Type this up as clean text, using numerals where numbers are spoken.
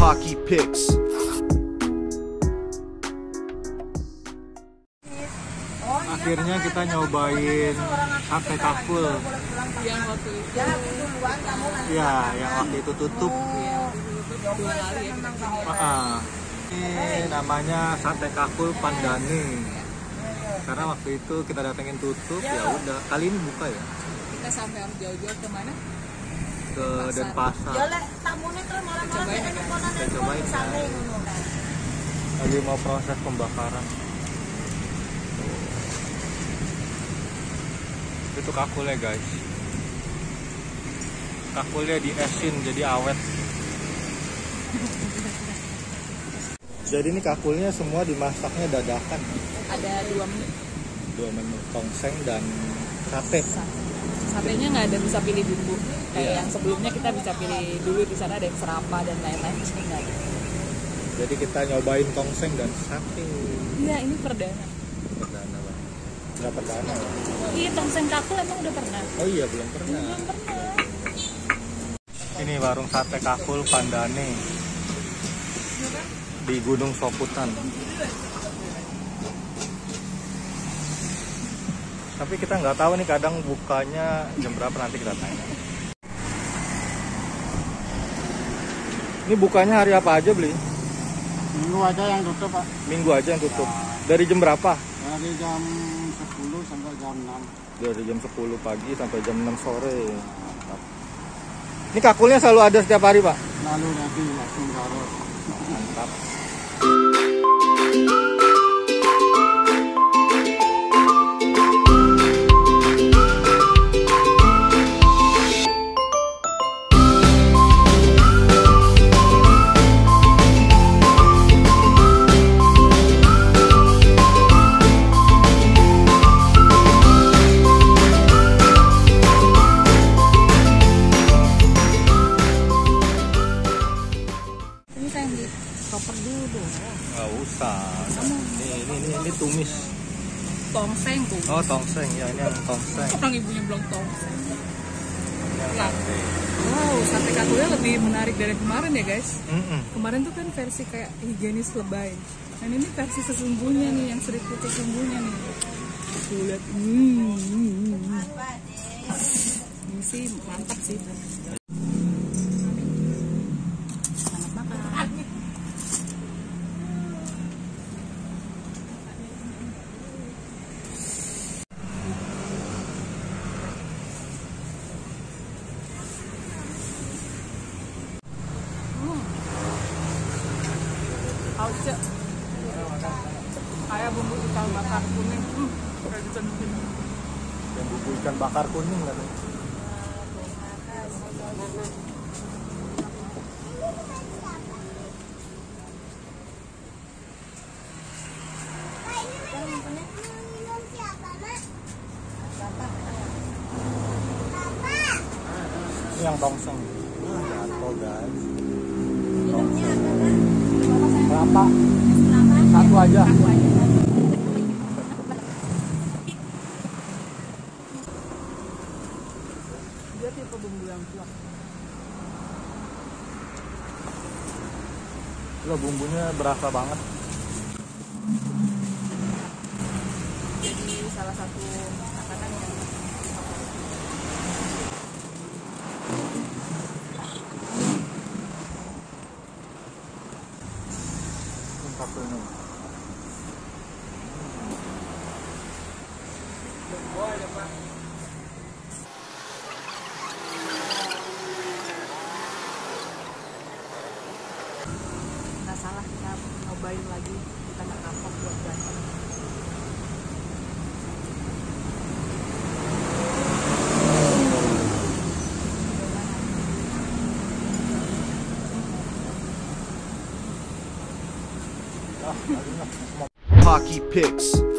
Hockey Picks. Akhirnya kita nyobain sate kakul. Yang waktu itu Yang waktu itu tutup. 2 kali ya kita kesini. Ini namanya sate kakul Pandane. Karena waktu itu kita datengin tutup, ya udah. Kali ini buka ya. Kita sampai harus jauh-jauh ke mana? Ke Denpasar. Kita cobain ya. Lagi mau proses pembakaran. Itu kakulnya guys. Kakulnya diesin jadi awet. Jadi ini kakulnya semua dimasaknya dadakan. Ada 2 menu. 2 menu, tongseng dan sate. Satenya nggak ada bisa pilih bumbu. Kayak Iya. yang sebelumnya kita bisa pilih dulu di sana ada yang serapa dan lain-lain. Ini nggak ada. Jadi kita nyobain tongseng dan sate. Iya, ini perdana. Perdana Bang. Nggak perdana ya? Iya, tongseng kakul emang udah pernah. Oh iya belum pernah. Belum pernah. Ini warung sate kakul Pandane di Gunung Soputan. Tapi kita nggak tahu nih, kadang bukanya jam berapa, nanti kita tanya. Ini bukanya hari apa aja beli? Minggu aja yang tutup Pak. Minggu aja yang tutup. Dari jam berapa? Dari jam 10 sampai jam 6. Dari jam 10 pagi sampai jam 6 sore. Mantap. Ini kakulnya selalu ada setiap hari Pak? Lalu nanti langsung taruh. Mantap. Ini saya yang beli koper dulu dong. Nggak usah. Ini tumis. Tongseng tuh. Oh tongseng ya, ini yang tongseng. Orang ibunya bilang tongseng. Ini yang Lah. sate. Wow, sate kakulnya lebih menarik dari kemarin ya guys. Mm-mm. Kemarin tuh kan versi kayak higienis lebay. Dan ini versi sesungguhnya nih, yang seribu sesungguhnya nih. Tuh lihat. Ini sih mantap sih. Selamat makan. Hauce. Kayak bumbu ikan bakar kuning. Kayak dicedukin. Dan bumbu ikan bakar kuning lah. Ini yang tongseng. Jatuh guys. Berapa? Satu aja. Dia tipe bumbu yang kuat. Loh, bumbunya berasa banget. Jadi salah satu makanan yang Satunya. nggak salah kita nyobain lagi, kita nggak kapok buat berantem. Hockey Picks.